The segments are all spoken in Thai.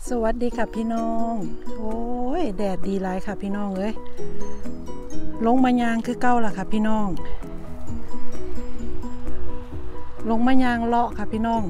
สวัสดีค่ะพี่น้องโอ้ยแดดดีหลายค่ะพี่น้องเอ้ยลงมายางคือเก้าล่ะค่ะพี่น้องลงมายางเลาะค่ะพี่น้อง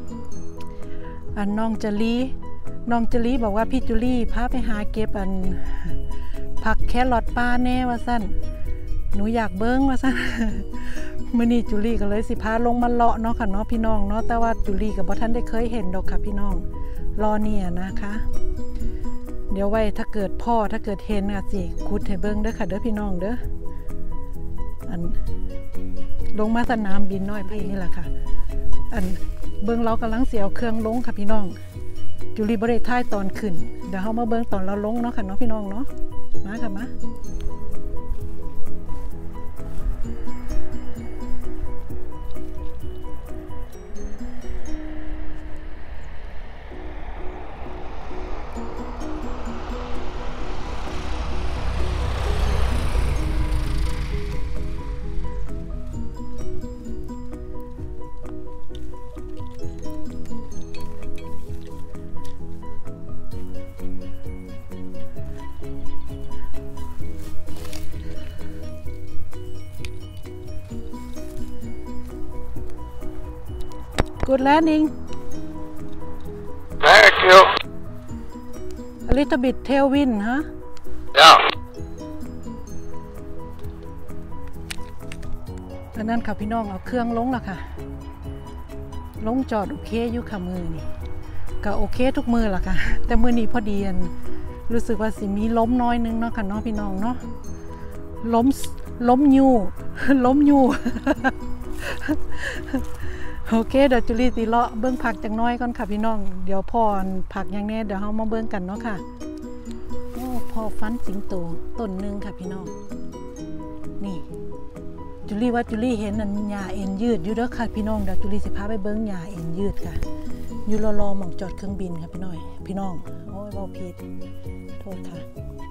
น้องจลีบอกว่าพี่จุลี่พาไปหาเก็บผักแครอทป้าแน่ว่าสั้นหนูอยากเบิ้งว่าสั้นมื้อนี้จุลี่ก็เลยสิพาลงมาเลาะเนาะค่ะเนาะพี่น้องเนาะแต่ว่าจุลี่กับบ่ทันได้เคยเห็นดอกค่ะพี่น้องรอเนี่ยนะคะเดี๋ยวไว้ถ้าเกิดเห็นอ่ะสิขุดให้เบิ้งเด้อค่ะเด้อพี่น้องเด้อลงมาสนามบินน้อยพี่นี่แหละค่ะเบิ้งเรากำลังเสียวเครื่องลงค่ะพี่น้องจุลีบริท้ายตอนขึ้นเดี๋ยวเขามาเบิ้งตอนเราลงเนาะค่ะเนาะพี่น้องเนาะมาค่ะมาGood landing. Thank you. A little bit tailwind, huh? Yeah. อันนั้นค่ะพี่น้องเอาเครื่องลงแล้วค่ะลงจอดโอเคอยู่ค่ะมือนี่ก็โอเคทุกมือล่ะค่ะแต่มือนี้พอดีรู้สึกว่าสิมีล้มน้อยนึงเนาะค่ะเนาะพี่น้องเนาะล้มยู โอเคเดี๋ยวจุลีตีเลาะเบื้องผักจังน้อยก่อนค่ะพี่น้องเดี๋ยวพอผักอย่างแน่เดี๋ยวเรามาเบื้องกันเนาะค่ะโอ้พอฟันสิงโตต้นนึงค่ะพี่น้องนี่จุลีว่าจุลีเห็นหญ้าเอ็นยืดอยู่เด้อค่ะพี่น้องเดี๋ยวจุลีสิพาไปเบื้องหญ้าเอ็นยืดค่ะอยู่รอหม่องจอดเครื่องบินค่ะพี่น้องโอ้ยเบาผิดโทษค่ะ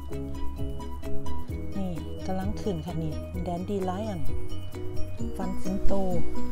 นี่กำลังขึ้นค่ะนี่แดนดีไลออนฟันสิงโต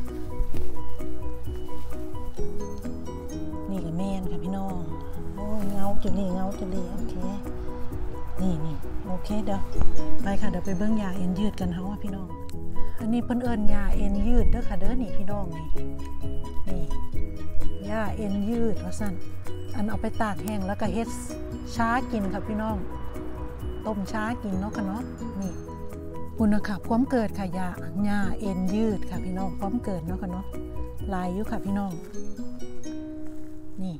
นี่กับแม่นค่ะพี่น้องโอ้ยเงาจุลีโอเคนี่โอเคเดี๋ยวไปค่ะเดี๋ยวไปเบิ้งหญ้าเอ็นยืดกันเฮาพี่น้องอันนี้เพิ่นเอิ้นหญ้าเอ็นยืดเด้อค่ะเด้อนี่พี่น้องนี่หญ้าเอ็นยืดว่าซั่นเอาไปตากแห้งแล้วก็เฮ็ดช้ากินค่ะพี่น้องต้มช้ากินเนาะค่ะเนาะนี่คุณค่ะความเกิดค่ะหญ้าเอ็นยืดค่ะพี่น้องความเกิดเนาะค่ะเนาะลายอยู่ค่ะพี่น้องนี่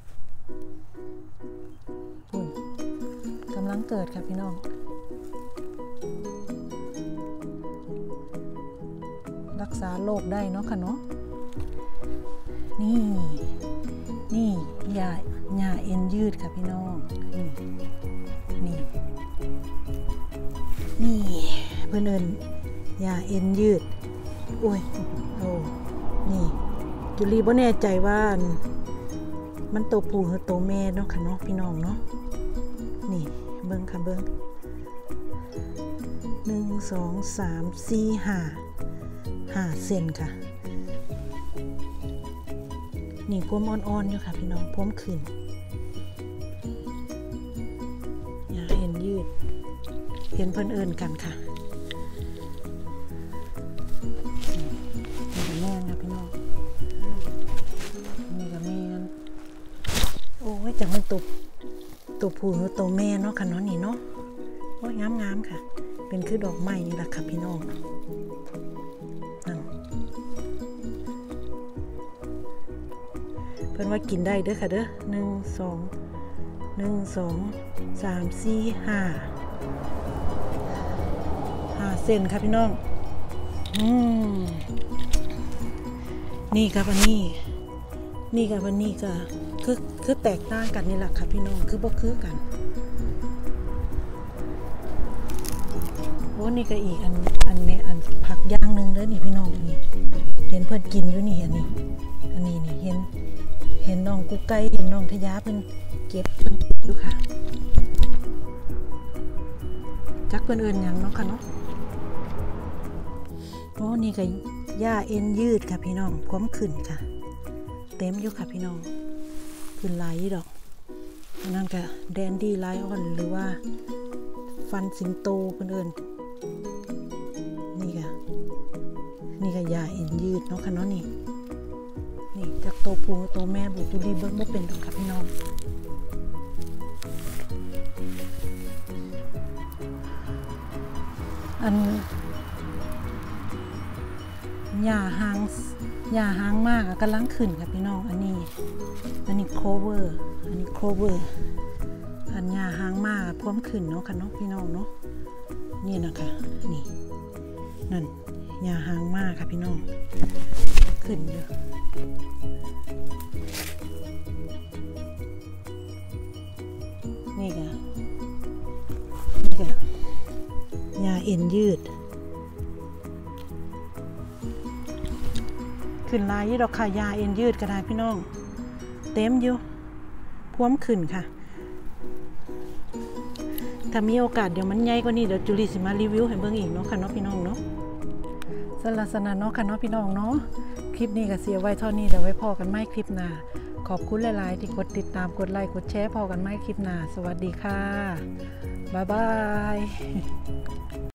คุณกำลังเกิดค่ะพี่น้องรักษาโรคได้เนาะค่ะเนาะนี่หญ้าเอ็นยืดค่ะพี่น้องนี่เพื่อนเอิญหญ้าเอ็นยืดโอ้ยนี่จุลีบ่แน่ใจว่ามันตัวผู้หรือตัวแม่เนาะค่ะเนาะพี่น้องเนาะนี่เบิ้งค่ะเบิ้ง1 2 3 4 5เซนค่ะนี่พวมอ่อนๆอยู่ค่ะพี่น้องพวมขึ้นอย่าเห็นยืดเห็นเพิ่นเอิ้นกันค่ะนี่แม่ค่ะพี่น้องนี่ก็แม่โอ้ยจังมันตัวผู้หรือตัวแม่เนาะค่ะเนาะนี่เนาะโอ้ยงามค่ะเป็นคือดอกไม้นี่แหละค่ะพี่น้องเพิ่นว่ากินได้เด้อค่ะเด้อ1 2 3 4 5เซนค่ะพี่น้องนี่กับอันนี้กับอันนี้ก็คือแตกต่างกันนี่แหละค่ะพี่น้องคือบ่คือกันโอ้นี่ก็อีกอันนี้ผักย่างนึงเด้อนี่พี่น้องนี่เห็นเพิ่นกินอยู่นี่อันนี้นี่เห็นน้องกุ๊กไก่เห็นน้องทยาเพิ่นเก็บเพิ่นอยู่ค่ะจักเพิ่นเอิ้นหยังเนาะค่ะเนาะโอ้นี่ก็หญ้าเอ็นยืดค่ะพี่น้องความขึ้นค่ะเต็มอยู่ค่ะพี่น้องขึ้นหลายดอกนั่นก็แดนดี้ไลออนหรือว่าฟันสิงโตเพิ่นเอิ้นนี่ก็ยาเอ็นยืดเนาะค่ะเนาะนี่จากโตผู้โตแม่บุจุลีเบิ่งบ่เป็นดอกค่ะพี่น้องอันหญ้าหางมากกำลังขึ้นค่ะพี่น้องอันนี้โคเวอร์อันหญ้าหางมากพร้อมขึ้นเนาะค่ะเนาะพี่น้องเนาะนี่นะคะนี่นั่นหญ้าหางมากค่ะพี่น้องขึ้นเยอะนี่ค่ะหญ้าเอ็นยืดขึ้นลายยี่ดอกค่ะยาเอ็นยืดก็ได้พี่น้องเต็มอยู่พร้อมขึ้นค่ะถ้ามีโอกาสเดี๋ยวมันใหญ่กว่านี้เดี๋ยวจุลีสิมารีวิวให้เบิ่งอีกเนาะค่ะเนาะพี่น้องเนาะสลักษณะเนาะค่ะเนาะพี่น้องเนาะคลิปนี้ก็เสียไว้เท่านี้เดี๋ยวไว้พอกันใหม่คลิปหน้าขอบคุณหลายๆที่กดติดตามกดไลค์กดแชร์พอกันใหม่คลิปหน้าสวัสดีค่ะบ๊ายบาย